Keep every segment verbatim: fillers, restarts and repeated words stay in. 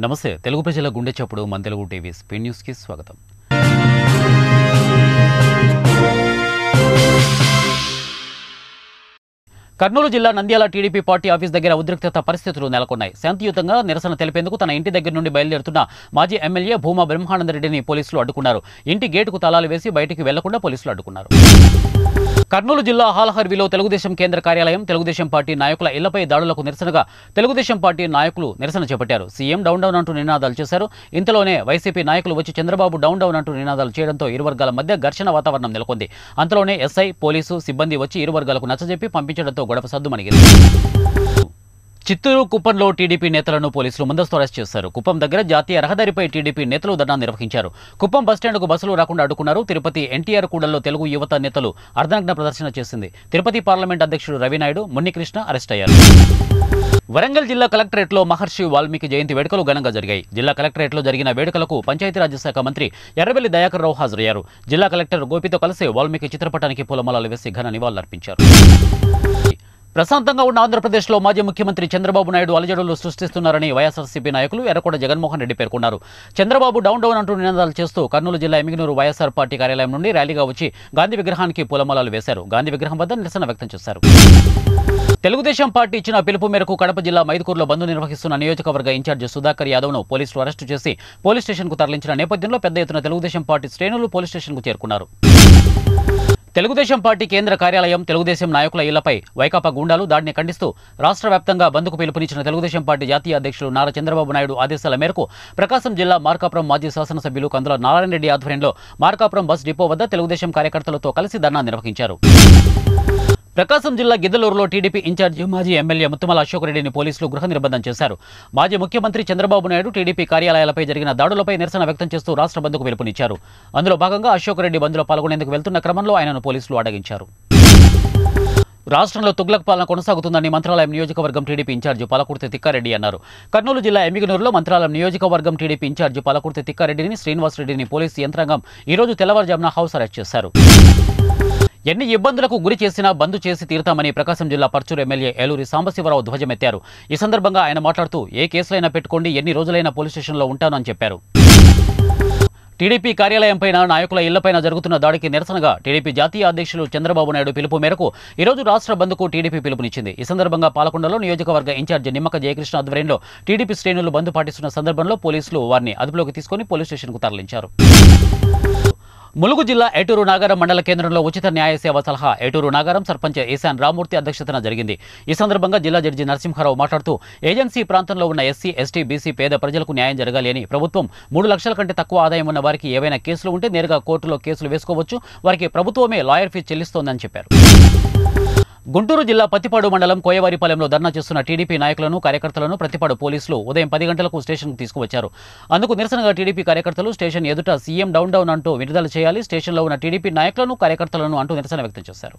నమస్తే తెలుగు ప్రజల గుండె చప్పుడు మన తెలుగు టీవీ స్పీడ్ న్యూస్ కి స్వాగతం. కర్నూలు జిల్లా నంద్యాల టీడీపీ పార్టీ ఆఫీస్ దగ్గర ఉద్రిక్తత పరిస్థితులు నెలకొన్నాయి. శాంతియుతంగా నిరసన తెలిపేందుకు తన ఇంటి దగ్గర నుండి బయలుదేరుతున్న మాజీ ఎమ్మెల్యే భూమా బ్రహ్మానందరెడ్డిని పోలీసులు అడ్డుకున్నారు. ఇంటి గేటుకు తాళాలు వేసి బయటికి వెళ్లకుండా పోలీసులు అడ్డుకున్నారు. కర్నూలు జిల్లా హాలహర్విలో తెలుగుదేశం కేంద్ర కార్యాలయం, తెలుగుదేశం పార్టీ నాయకుల ఇళ్లపై దాడులకు నిరసనగా తెలుగుదేశం పార్టీ నాయకులు నిరసన చేపట్టారు. సీఎం డౌన్ డౌన్ అంటూ నినాదాలు చేశారు. ఇంతలోనే వైసీపీ నాయకులు వచ్చి చంద్రబాబు డౌన్ డౌన్ అంటూ నినాదాలు చేయడంతో ఇరు వర్గాల మధ్య ఘర్షణ వాతావరణం నెలకొంది. అంతలోనే ఎస్ఐ, పోలీసు సిబ్బంది వచ్చి ఇరు వర్గాలకు నచ్చజెప్పి పంపించడంతో గొడవ సద్దుమణిగింది. చిత్తూరు కుప్పంలో టీడీపీ నేతలను పోలీసులు ముందస్తు అరెస్ట్ చేశారు. కుప్పం దగ్గర జాతీయ రహదారిపై టీడీపీ నేతలు ధర్నా నిర్వహించారు. కుప్పం బస్టాండ్కు బస్సులు రాకుండా అడ్డుకున్నారు. తిరుపతి ఎన్టీఆర్ కూడల్లో తెలుగు యువత నేతలు అర్ధనగ్న ప్రదర్శన చేసింది. తిరుపతి పార్లమెంట్ అధ్యక్షుడు రవినాయుడు, మున్నికృష్ణ అరెస్ట్ అయ్యారు. వరంగల్ జిల్లా కలెక్టరేట్లో మహర్షి వాల్మీకి జయంతి వేడుకలు ఘనంగా జరిగాయి. జిల్లా కలెక్టరేట్లో జరిగిన వేడుకలకు పంచాయతీరాజ్ శాఖ మంత్రి ఎర్రబెల్లి దయాకర్ రావు హాజరయ్యారు. జిల్లా కలెక్టర్ గోపితో కలిసి వాల్మీకి చిత్రపటానికి పూలమాలలు వేసి ఘన నివాళులర్పించారు. ప్రశాంతంగా ఉన్న ఆంధ్రప్రదేశ్లో మాజీ ముఖ్యమంత్రి చంద్రబాబు నాయుడు అలజడులు సృష్టిస్తున్నారని వైఎస్ఆర్సీపీ నాయకులు ఎర్రకోట జగన్మోహన్ రెడ్డి పేర్కొన్నారు. చంద్రబాబు డౌన్ డౌన్ అంటూ నినాదాలు చేస్తూ కర్నూలు జిల్లా ఎమిగినూరు వైఎస్ఆర్ పార్టీ కార్యాలయం నుండి ర్యాలీగా వచ్చి గాంధీ విగ్రహానికి పూలమాలలు వేశారు. గాంధీ విగ్రహం వద్ద నిరసన వ్యక్తం చేశారు. తెలుగుదేశం పార్టీ ఇచ్చిన పిలుపు మేరకు కడప జిల్లా మైదుకూరులో బంద్ నిర్వహిస్తున్న నియోజకవర్గ ఇన్ఛార్జి సుధాకర్ యాదవ్ను పోలీసులు అరెస్టు చేసి పోలీస్ స్టేషన్కు తరలించిన నేపథ్యంలో పెద్ద ఎత్తున తెలుగుదేశం పార్టీ శ్రేణులు పోలీస్ స్టేషన్కు చేరుకున్నారు. తెలుగుదేశం పార్టీ కేంద్ర కార్యాలయం, తెలుగుదేశం నాయకుల ఇళ్లపై వైకాపా గూండాలు దాడిని ఖండిస్తూ రాష్ట్ర వ్యాప్తంగా బంద్కు పిలుపునిచ్చిన తెలుగుదేశం పార్టీ జాతీయ అధ్యక్షులు నారా చంద్రబాబు నాయుడు ఆదేశాల మేరకు ప్రకాశం జిల్లా మార్కాపురం మాజీ శాసనసభ్యులు కందుల నారాయణ రెడ్డి ఆధ్వర్యంలో మార్కాపురం బస్ డిపో వద్ద తెలుగుదేశం కార్యకర్తలతో కలిసి ధర్నా నిర్వహించారు. ప్రకాశం జిల్లా గిద్దలూరులో టీడీపీ ఇన్ఛార్జి మాజీ ఎమ్మెల్యే ముత్తుమల అశోక్ రెడ్డిని పోలీసులు గృహ నిర్బంధం చేశారు. మాజీ ముఖ్యమంత్రి చంద్రబాబు నాయుడు టీడీపీ కార్యాలయాలపై జరిగిన దాడులపై నిరసన వ్యక్తం చేస్తూ రాష్ట్ర బంద్కు పిలుపునిచ్చారు. అందులో భాగంగా అశోక్ రెడ్డి బంద్లో పాల్గొనేందుకు వెళ్తున్న క్రమంలో ఆయనను పోలీసులు అడ్డగించారు. రాష్ట్రంలో తుగ్లక్ పాలన కొనసాగుతుందని మంత్రాలయం నియోజకవర్గం టీడీపీ ఇన్ఛార్జి పాలకుర్తి తిక్కారెడ్డి అన్నారు. కర్నూలు జిల్లా ఎమిగినూరులో మంత్రాలయం నియోజకవర్గం టీడీపీ ఇన్ఛార్జి పాలకుర్తి తిక్కారెడ్డిని, శ్రీనివాసరెడ్డిని పోలీసు యంత్రాంగం ఈ రోజు తెల్లవారుజామున హౌస్ అరెస్ట్ చేశారు. ఎన్ని ఇబ్బందులకు గురి చేసినా బంద్ చేసి తీరుతామని ప్రకాశం జిల్లా పర్చూరు ఎమ్మెల్యే ఏలూరి సాంబశివరావు ధ్వజమెత్తారు. ఈ సందర్భంగా ఆయన మాట్లాడుతూ ఏ కేసులైనా పెట్టుకోండి, ఎన్ని రోజులైనా పోలీస్ స్టేషన్లో ఉంటాను అని చెప్పారు. టీడీపీ కార్యాలయంపైన, నాయకుల ఇళ్లపైన జరుగుతున్న దాడికి నిరసనగా టీడీపీ జాతీయ అధ్యక్షులు చంద్రబాబు నాయుడు పిలుపు మేరకు ఈరోజు రాష్ట్ర బంద్కు టీడీపీ పిలుపునిచ్చింది. ఈ సందర్భంగా పాలకొండలో నియోజకవర్గ ఇన్ఛార్జి నిమ్మక జయకృష్ణ ఆధ్వర్యంలో టీడీపీ శ్రేణులు బంద్ పాటిస్తున్న సందర్భంలో పోలీసులు వారిని అదుపులోకి తీసుకుని పోలీస్ స్టేషన్కు తరలించారు. ములుగు జిల్లా ఏటూరు నాగారం మండల కేంద్రంలో ఉచిత న్యాయ సేవ సలహా ఏటూరు నాగారం సర్పంచ్ ఈశాన్ రామూర్తి అధ్యక్షతన జరిగింది. ఈ సందర్భంగా జిల్లా జడ్జి నరసింహారావు మాట్లాడుతూ ఏజెన్సీ ప్రాంతంలో ఉన్న ఎస్సీ, ఎస్టీ, బీసీ పేద ప్రజలకు న్యాయం జరగాలి అని, ప్రభుత్వం మూడు లక్షల కంటే తక్కువ ఆదాయం ఉన్న వారికి ఏవైనా కేసులు ఉంటే నేరుగా కోర్టులో కేసులు వేసుకోవచ్చు, వారికి ప్రభుత్వమే లాయర్ ఫీజు చెల్లిస్తోందని చెప్పారు. గుంటూరు జిల్లా పత్తిపాడు మండలం కోయవారిపాలెంలో ధర్నా చేస్తున్న టీడీపీ నాయకులను, కార్యకర్తలను ప్రత్తిపాడు పోలీసులు ఉదయం పది గంటలకు స్టేషన్కు తీసుకువచ్చారు. అందుకు నిరసనగా టీడీపీ కార్యకర్తలు స్టేషన్ ఎదుట సీఎం డౌన్ డౌన్ అంటూ విడుదల చేయాలి, స్టేషన్లో ఉన్న టీడీపీ నాయకులను, కార్యకర్తలను అంటూ నిరసన వ్యక్తం చేశారు.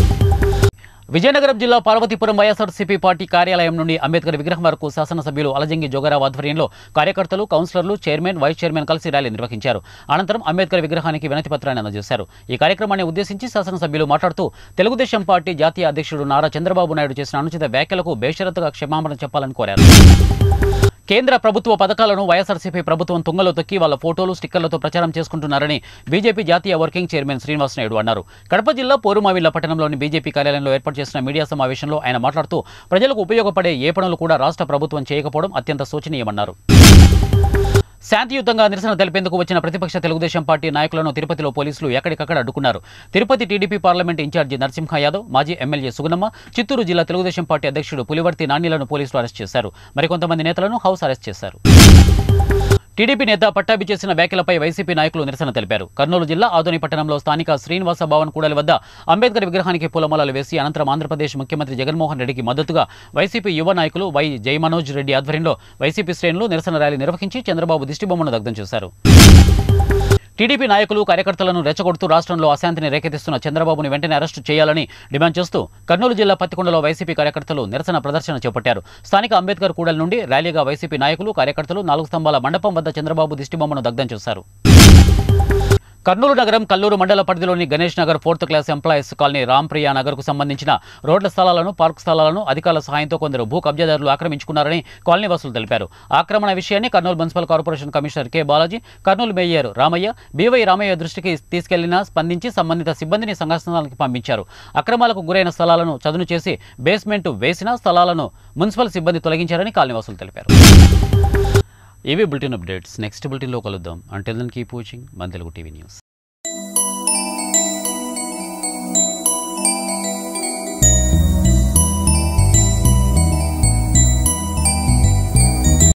విజయనగరం జిల్లా పార్వతీపురం వైఎస్ఆర్సీపీ పార్టీ కార్యాలయం నుండి అంబేద్కర్ విగ్రహం వరకు శాసనసభ్యులు అలజంగి జోగారావు ఆధ్వర్యంలో కార్యకర్తలు, కౌన్సిలర్లు, చైర్మన్, వైస్ చైర్మన్ కలిసి ర్యాలీ నిర్వహించారు. అనంతరం అంబేద్కర్ విగ్రహానికి వినతి పత్రాన్ని అందజేశారు. ఈ కార్యక్రమాన్ని ఉద్దేశించి శాసనసభ్యులు మాట్లాడుతూ తెలుగుదేశం పార్టీ జాతీయ అధ్యక్షుడు నారా చంద్రబాబు నాయుడు చేసిన అనుచిత వ్యాఖ్యలకు బేషరతుగా క్షమాపణ చెప్పాలని కోరారు. కేంద్ర ప్రభుత్వ పథకాలను వైఎస్ఆర్సీపీ ప్రభుత్వం తుంగలో తొక్కి వాళ్ళ ఫోటోలు, స్టిక్కర్లతో ప్రచారం చేసుకుంటున్నారని బీజేపీ జాతీయ వర్కింగ్ చైర్మన్ శ్రీనివాస్ నాయుడు అన్నారు. కడప జిల్లా పోరుమావిళ్ల పట్టణంలోని బీజేపీ కార్యాలయంలో ఏర్పాటు చేసిన మీడియా సమావేశంలో ఆయన మాట్లాడుతూ ప్రజలకు ఉపయోగపడే ఏ పనులు కూడా రాష్ట్ర ప్రభుత్వం చేయకపోవడం అత్యంత శోచనీయమన్నారు. శాంతియుతంగా నిరసన తెలిపేందుకు వచ్చిన ప్రతిపక్ష తెలుగుదేశం పార్టీ నాయకులను తిరుపతిలో పోలీసులు ఎక్కడికక్కడ అడ్డుకున్నారు. Tirupati TDP parliament incharge Narasimha Yadav, మాజీ ఎమ్మెల్యే సుగుణమ్మ, చిత్తూరు జిల్లా తెలుగుదేశం పార్టీ అధ్యక్షుడు పులివర్తి నాణ్యలను పోలీసులు అరెస్ట్ చేశారు. మరికొంతమంది నేతలను హౌస్ అరెస్ట్ చేశారు. టీడీపీ నేత పట్టాభి చేసిన వ్యాఖ్యలపై వైసీపీ నాయకులు నిరసన తెలిపారు. కర్నూలు జిల్లా ఆదోని పట్టణంలో స్థానిక శ్రీనివాస భవన్ కూడలి వద్ద అంబేద్కర్ విగ్రహానికి పూలమాలలు వేసి అనంతరం ఆంధ్రప్రదేశ్ ముఖ్యమంత్రి జగన్మోహన్ రెడ్డికి మద్దతుగా వైసీపీ యువ నాయకులు వై జయమనోజ్ రెడ్డి ఆధ్వర్యంలో వైసీపీ శ్రేణులు నిరసన ర్యాలీ నిర్వహించి చంద్రబాబు దిష్టిబొమ్మను దగ్ధం చేశారు. టీడీపీ నాయకులు, కార్యకర్తలను రెచ్చగొడుతూ రాష్ట్రంలో అశాంతిని రేకెత్తిస్తున్న చంద్రబాబుని వెంటనే అరెస్టు చేయాలని డిమాండ్ చేస్తూ కర్నూలు జిల్లా పత్తికొండలో వైసీపీ కార్యకర్తలు నిరసన ప్రదర్శన చేపట్టారు. స్థానిక అంబేద్కర్ కూడలి నుండి ర్యాలీగా వైసీపీ నాయకులు, కార్యకర్తలు నాలుగు స్తంభాల మండపం వద్ద చంద్రబాబు దిష్టిబొమ్మను దగ్ధం చేశారు. కర్నూలు నగరం కల్లూరు మండల పరిధిలోని Ganesh Nagar fourth class employees colony Rampriya నగర్కు సంబంధించిన రోడ్ల స్థలాలను పార్క్ స్థలాలను అధికారుల సహాయంతో కొందరు భూ కబ్జాదారులు ఆక్రమించుకున్నారని కాలనీ వాసులు తెలిపారు. ఆక్రమణ విషయాన్ని Kurnool municipal corporation commissioner K Balaji, Kurnool mayor Ramaiah, BY Ramaiah దృష్టికి తీసుకెళ్లినా స్పందించి సంబంధిత సిబ్బందిని సంఘటనలకు పంపించారు. అక్రమాలకు గురైన స్థలాలను చదును చేసి బేస్మెంట్ వేసిన స్థలాలను మున్సిపల్ సిబ్బంది తొలగించారని కాలనీ వాసులు తెలిపారు. ఇవి బులెటిన్ అప్డేట్స్. నెక్స్ట్ బులెటిన్లో కలుద్దాం. అంటిల్ దెన్ కీప్ వాచింగ్ మన తెలుగు టీవీ న్యూస్.